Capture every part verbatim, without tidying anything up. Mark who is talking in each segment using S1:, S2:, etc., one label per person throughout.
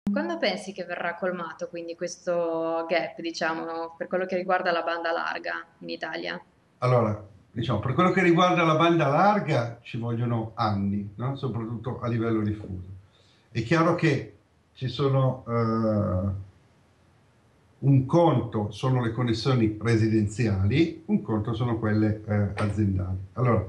S1: Quando pensi che verrà colmato quindi questo gap, diciamo, per quello che riguarda la banda larga in Italia?
S2: Allora, diciamo, per quello che riguarda la banda larga ci vogliono anni, no? Soprattutto a livello diffuso. È chiaro che ci sono, eh, un conto sono le connessioni residenziali, un conto sono quelle eh, aziendali. Allora,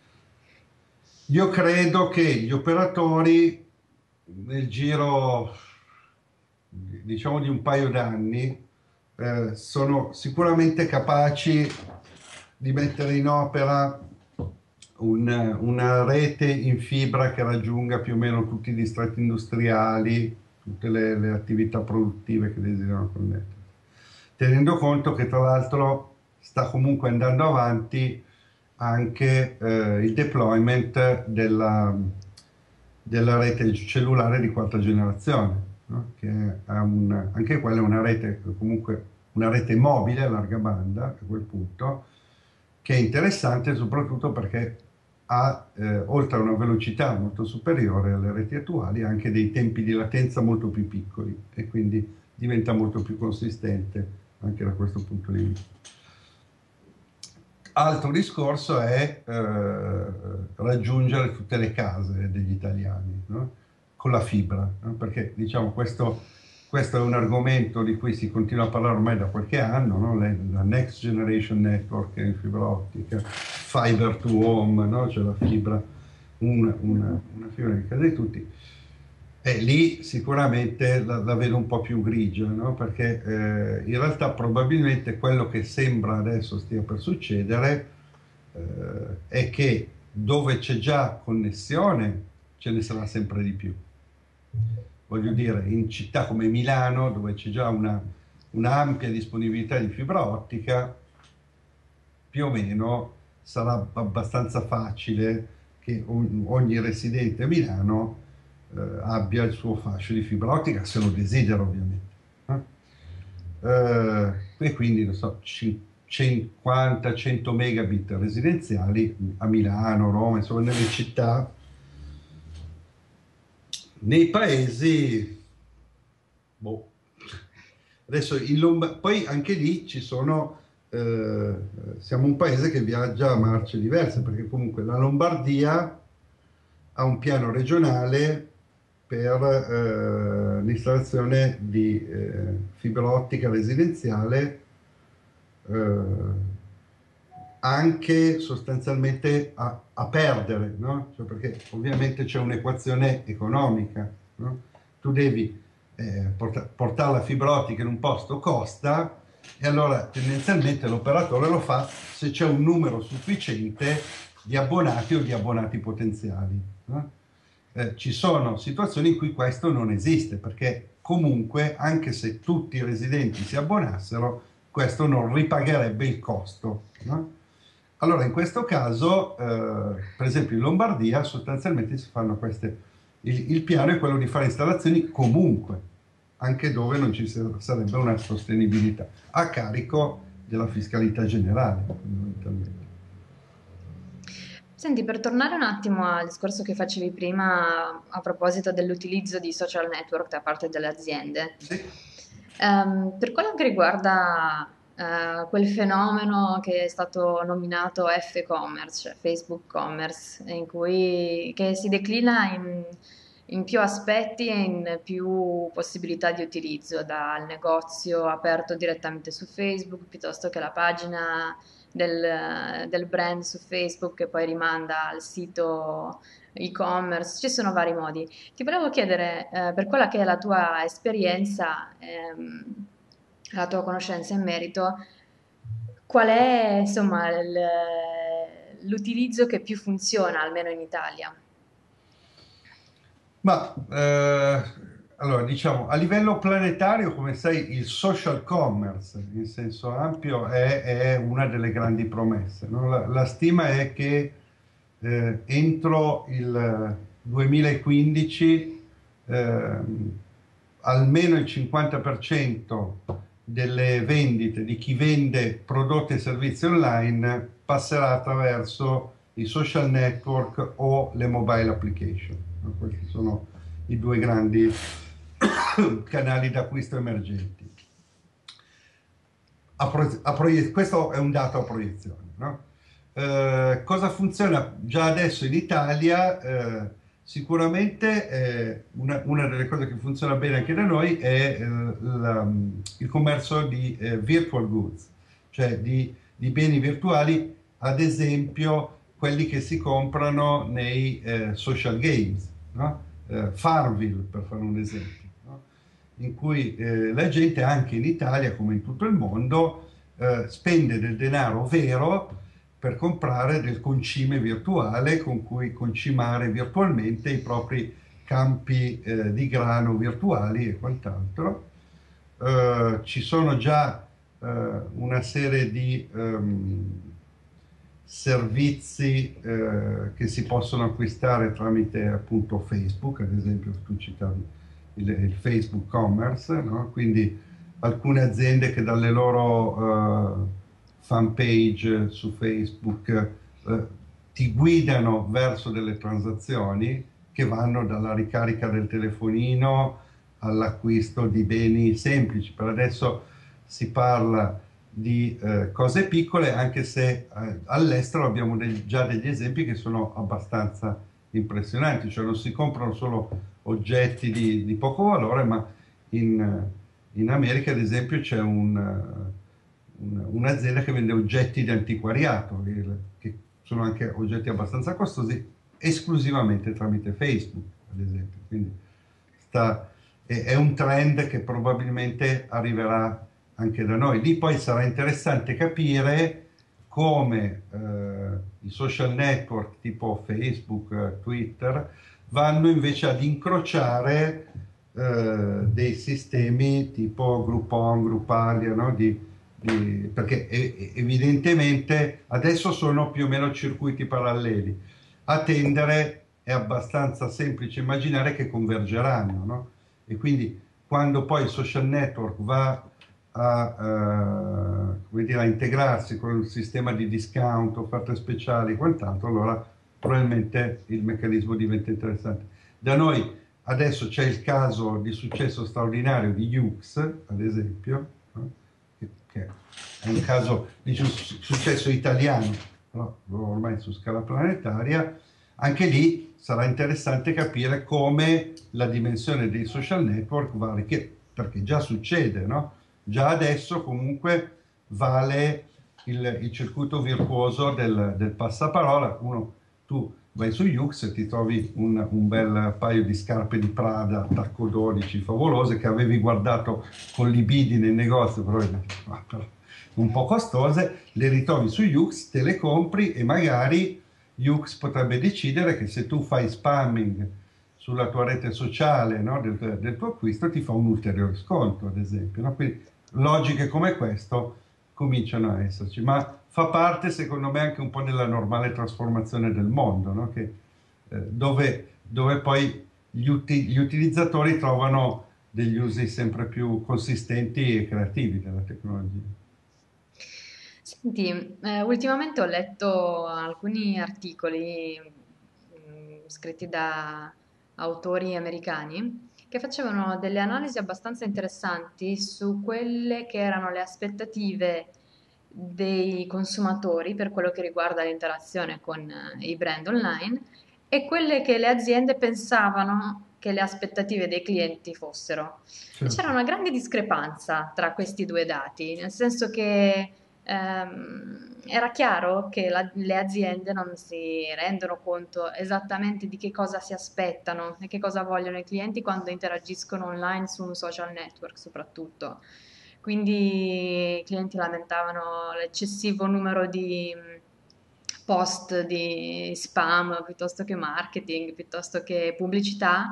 S2: io credo che gli operatori nel giro, diciamo, di un paio d'anni eh, sono sicuramente capaci di mettere in opera un- una rete in fibra che raggiunga più o meno tutti i distretti industriali, tutte le, le attività produttive che desiderano connettere. Tenendo conto che tra l'altro sta comunque andando avanti anche eh, il deployment della, della rete cellulare di quarta generazione, no? Che è un- anche quella è una rete, comunque una rete mobile a larga banda a quel punto, che è interessante soprattutto perché ha, eh, oltre a una velocità molto superiore alle reti attuali, anche dei tempi di latenza molto più piccoli e quindi diventa molto più consistente anche da questo punto di vista. Altro discorso è eh, raggiungere tutte le case degli italiani, no? Con la fibra, no? Perché diciamo questo, questo è un argomento di cui si continua a parlare ormai da qualche anno, no? Le- La Next Generation Network in fibra ottica, Fiber to Home, no? C'è la fibra, una, una, una fibra in casa di tutti. E lì sicuramente la, la vedo un po' più grigia, no? Perché eh, in realtà probabilmente quello che sembra adesso stia per succedere eh, è che dove c'è già connessione ce ne sarà sempre di più. Voglio dire, in città come Milano, dove c'è già una, un'ampia disponibilità di fibra ottica, più o meno sarà abbastanza facile che ogni residente a Milano eh, abbia il suo fascio di fibra ottica, se lo desidera ovviamente. Eh? Eh, e quindi, non so, cinquanta cento megabit residenziali a Milano, Roma, insomma, nelle città. Nei paesi, boh. Adesso in Lombardia, poi anche lì ci sono, eh, siamo un paese che viaggia a marce diverse, perché comunque la Lombardia ha un piano regionale per eh, l'installazione di eh, fibra ottica residenziale eh, anche sostanzialmente a, a perdere, no? Cioè perché ovviamente c'è un'equazione economica, no? Tu devi eh, porta- portare la fibra ottica in un posto costa e allora tendenzialmente l'operatore lo fa se c'è un numero sufficiente di abbonati o di abbonati potenziali, no? Eh, ci sono situazioni in cui questo non esiste perché comunque anche se tutti i residenti si abbonassero questo non ripagherebbe il costo, no? Allora, in questo caso, eh, per esempio in Lombardia, sostanzialmente si fanno queste. Il, il piano è quello di fare installazioni comunque, anche dove non ci sarebbe una sostenibilità, a carico della fiscalità generale, fondamentalmente.
S1: Senti, per tornare un attimo al discorso che facevi prima a proposito dell'utilizzo di social network da parte delle aziende,
S2: Sì.
S1: ehm, per quello che riguarda eh, quel fenomeno che è stato nominato F-commerce, cioè Facebook Commerce, in cui, che si declina in, in più aspetti e in più possibilità di utilizzo, dal negozio aperto direttamente su Facebook piuttosto che la pagina del, del brand su Facebook che poi rimanda al sito e-commerce, ci sono vari modi. Ti volevo chiedere, eh, per quella che è la tua esperienza, ehm, la tua conoscenza in merito, qual è insomma il- l'utilizzo che più funziona, almeno in Italia?
S2: Ma eh, allora diciamo a livello planetario, come sai, il social commerce in senso ampio è, è una delle grandi promesse, no? La, la stima è che eh, entro il duemilaquindici ehm, almeno il cinquanta per cento delle vendite di chi vende prodotti e servizi online passerà attraverso i social network o le mobile application. No? Questi sono i due grandi. canali d'acquisto emergenti. A pro- a proie- questo è un dato a proiezione, no? Eh, cosa funziona già adesso in Italia? Eh, sicuramente eh, una, una delle cose che funziona bene anche da noi è eh, la- il commercio di eh, virtual goods, cioè di, di beni virtuali, ad esempio quelli che si comprano nei eh, social games, no? Eh, Farmville, per fare un esempio, no? In cui eh, la gente anche in Italia, come in tutto il mondo, eh, spende del denaro vero per comprare del concime virtuale con cui concimare virtualmente i propri campi eh, di grano virtuali e quant'altro. Eh, ci sono già eh, una serie di ehm, servizi eh, che si possono acquistare tramite appunto Facebook, ad esempio tu citavi il, il Facebook Commerce, no? Quindi alcune aziende che dalle loro eh, fan page su Facebook eh, ti guidano verso delle transazioni che vanno dalla ricarica del telefonino all'acquisto di beni semplici. Per adesso si parla di eh, cose piccole, anche se eh, all'estero abbiamo dei- già degli esempi che sono abbastanza impressionanti, cioè non si comprano solo oggetti di, di poco valore, ma in, in America, ad esempio, c'è un, uh, un- un'azienda che vende oggetti di antiquariato, il- che sono anche oggetti abbastanza costosi, esclusivamente tramite Facebook, ad esempio. Quindi sta- è, è un trend che probabilmente arriverà anche da noi. Lì poi sarà interessante capire come eh, i social network tipo Facebook, eh, Twitter, vanno invece ad incrociare eh, dei sistemi tipo Groupon, Groupalia, no? Di, di- perché e- evidentemente adesso sono più o meno circuiti paralleli. A tendere è abbastanza semplice immaginare che convergeranno, no? E quindi quando poi il social network va a, eh, come dire, a integrarsi con il sistema di discount, offerte speciali e quant'altro, allora probabilmente il meccanismo diventa interessante. Da noi adesso c'è il caso di successo straordinario di Yux, ad esempio, no? che, che è un caso di su- successo italiano, no? Ormai su scala planetaria. Anche lì sarà interessante capire come la dimensione dei social network va arricchita, perché già succede, no? Già adesso comunque vale il, il circuito virtuoso del, del passaparola. Uno, tu vai su Yux e ti trovi un, un bel paio di scarpe di Prada tacco dodici favolose che avevi guardato con libidi nel negozio, però, ah, però un po' costose, le ritrovi su Yux, te le compri e magari Yux potrebbe decidere che se tu fai spamming sulla tua rete sociale, no, del, del tuo acquisto ti fa un ulteriore sconto, ad esempio, no? Quindi logiche come questo cominciano a esserci, ma fa parte secondo me anche un po' della normale trasformazione del mondo, no? Che, eh, dove, dove poi gli, uti- gli utilizzatori trovano degli usi sempre più consistenti e creativi della tecnologia.
S1: Senti, eh, ultimamente ho letto alcuni articoli mm, scritti da autori americani che facevano delle analisi abbastanza interessanti su quelle che erano le aspettative dei consumatori per quello che riguarda l'interazione con eh, i brand online e quelle che le aziende pensavano che le aspettative dei clienti fossero. E c'era
S2: Certo.
S1: una grande discrepanza tra questi due dati, nel senso che ehm, era chiaro che la- le aziende non si rendono conto esattamente di che cosa si aspettano e che cosa vogliono i clienti quando interagiscono online su un social network, soprattutto. Quindi i clienti lamentavano l'eccessivo numero di mh, post di spam piuttosto che marketing, piuttosto che pubblicità.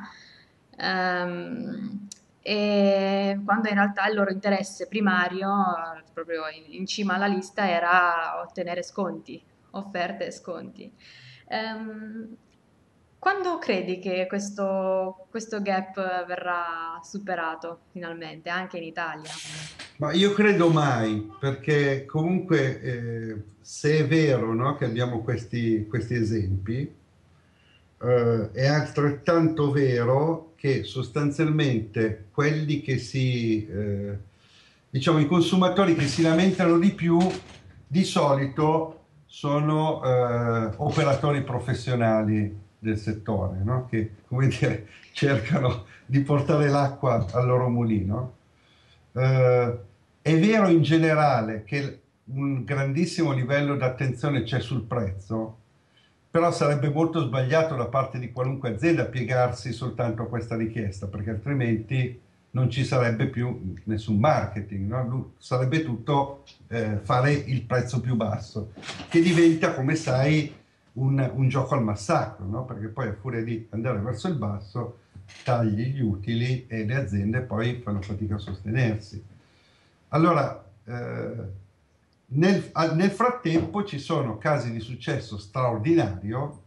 S1: Ehm, e quando in realtà il loro interesse primario, eh, proprio in, in cima alla lista, era ottenere sconti, offerte e sconti. Ehm, quando credi che questo, questo gap verrà superato finalmente, anche in Italia?
S2: Ma io credo mai, perché comunque eh, se è vero, no, che abbiamo questi, questi esempi, eh, è altrettanto vero che sostanzialmente quelli che si, eh, diciamo, i consumatori che si lamentano di più, di solito sono eh, operatori professionali del settore, no? Che, come dire, cercano di portare l'acqua al loro mulino. Eh, è vero in generale che un grandissimo livello di attenzione c'è sul prezzo, però sarebbe molto sbagliato da parte di qualunque azienda piegarsi soltanto a questa richiesta, perché altrimenti non ci sarebbe più nessun marketing, no? Sarebbe tutto eh, fare il prezzo più basso, che diventa, come sai, un, un gioco al massacro, no? Perché poi a furia di andare verso il basso tagli gli utili e le aziende poi fanno fatica a sostenersi. Allora, eh, nel, nel frattempo ci sono casi di successo straordinario.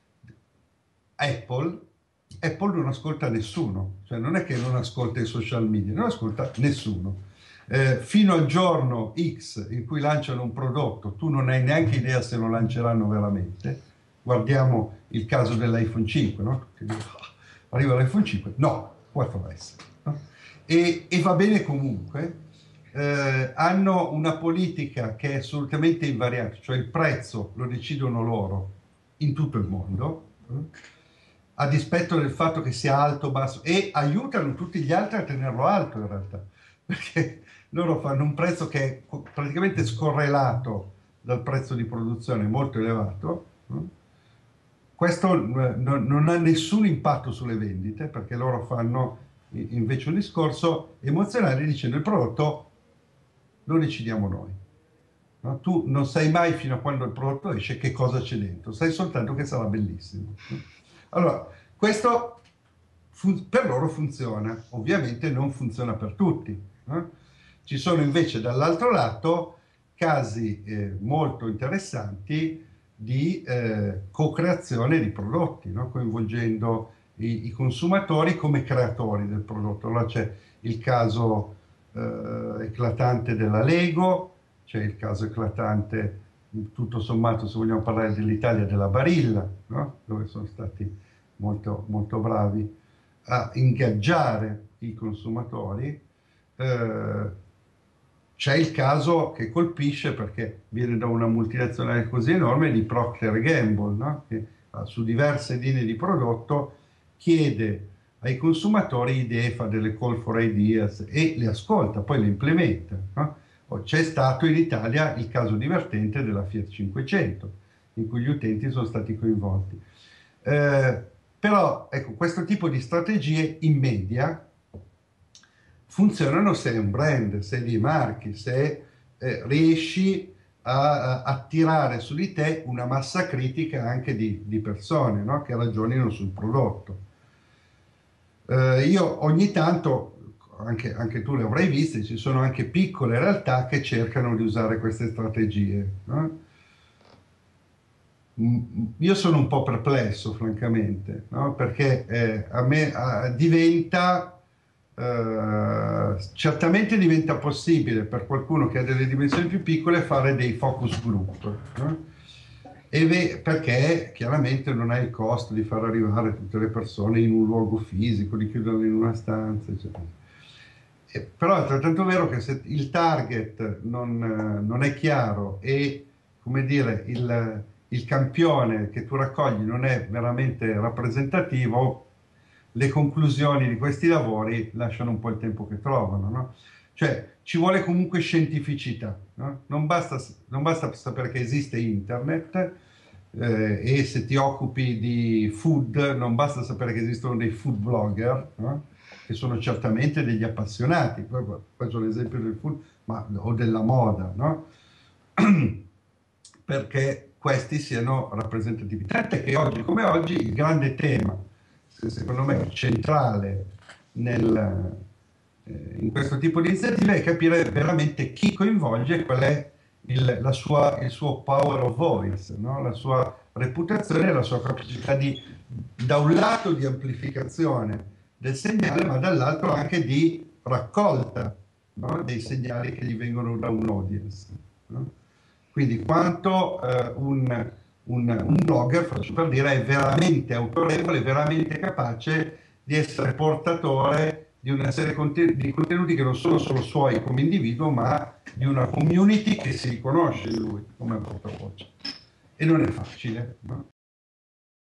S2: Apple, Apple non ascolta nessuno, cioè non è che non ascolta i social media, non ascolta nessuno. Eh, fino al giorno X in cui lanciano un prodotto, tu non hai neanche idea se lo lanceranno veramente. Guardiamo il caso dell'iPhone cinque, no? Arriva l'iPhone cinque, no, quattro S. No? E, e va bene comunque. Eh, hanno una politica che è assolutamente invariata, cioè il prezzo lo decidono loro in tutto il mondo, eh? A dispetto del fatto che sia alto o basso, e aiutano tutti gli altri a tenerlo alto in realtà, perché loro fanno un prezzo che è praticamente scorrelato dal prezzo di produzione molto elevato. eh? Questo eh, non, non ha nessun impatto sulle vendite, perché loro fanno invece un discorso emozionale dicendo il prodotto lo decidiamo noi. No? Tu non sai mai fino a quando il prodotto esce che cosa c'è dentro, sai soltanto che sarà bellissimo. Allora, questo per loro funziona, ovviamente non funziona per tutti. No? Ci sono invece dall'altro lato casi eh, molto interessanti di eh, co-creazione di prodotti, no? Coinvolgendo i, i consumatori come creatori del prodotto. Allora c'è il caso eh, eclatante della Lego, c'è il caso eclatante, tutto sommato, se vogliamo parlare dell'Italia, della Barilla, no? Dove sono stati molto, molto bravi a ingaggiare i consumatori. Eh, c'è il caso che colpisce, perché viene da una multinazionale così enorme, di Procter and Gamble, no? Che su diverse linee di prodotto chiede ai consumatori idee, fa delle call for ideas e le ascolta, poi le implementa. No? C'è stato in Italia il caso divertente della Fiat cinquecento, in cui gli utenti sono stati coinvolti. Eh, però, ecco, questo tipo di strategie in media funzionano se è un brand, se li marchi, se eh, riesci a, a attirare su di te una massa critica anche di, di persone, no? Che ragionino sul prodotto. Eh, io ogni tanto, anche, anche tu le avrai viste, ci sono anche piccole realtà che cercano di usare queste strategie. No? Io sono un po' perplesso, francamente, no? Perché eh, a me a, diventa... Uh, certamente diventa possibile per qualcuno che ha delle dimensioni più piccole fare dei focus group, no? E perché chiaramente non hai il costo di far arrivare tutte le persone in un luogo fisico, di chiuderle in una stanza, eccetera. E, però è altrettanto vero che se il target non, non è chiaro e, come dire, il, il campione che tu raccogli non è veramente rappresentativo, le conclusioni di questi lavori lasciano un po' il tempo che trovano, no? Cioè ci vuole comunque scientificità, no? Non basta, non basta sapere che esiste internet eh, e se ti occupi di food non basta sapere che esistono dei food blogger, no? Che sono certamente degli appassionati, faccio l'esempio del food, ma, o della moda, no? Perché questi siano rappresentativi. Tant'è che oggi come oggi il grande tema, secondo me centrale nel, eh, in questo tipo di iniziative, è capire veramente chi coinvolge e qual è il, la sua, il suo power of voice, no? La sua reputazione e la sua capacità di, da un lato di amplificazione del segnale, ma dall'altro anche di raccolta, no? Dei segnali che gli vengono da un audience, no? Quindi quanto eh, un, un, un blogger, faccio per dire, è veramente autorevole, veramente capace di essere portatore di una serie di contenuti che non sono solo suoi come individuo, ma di una community che si riconosce in lui come portavoce. E non è facile, no?